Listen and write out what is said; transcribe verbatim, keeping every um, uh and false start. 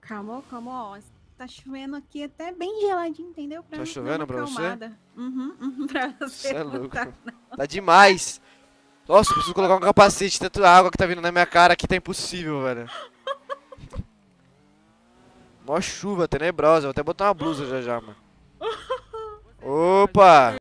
Calma, calma, ó. Tá chovendo aqui até bem geladinho, entendeu? Pra Tá mim dar uma chovendo pra você? acalmada. Uhum, uhum, pra você Você é não louco. tá. Tá demais. Nossa, eu preciso colocar um capacete. Tanta água que tá vindo na minha cara aqui, tá impossível, velho. Mó chuva, tenebrosa. Vou até botar uma blusa já já, mano. Opa!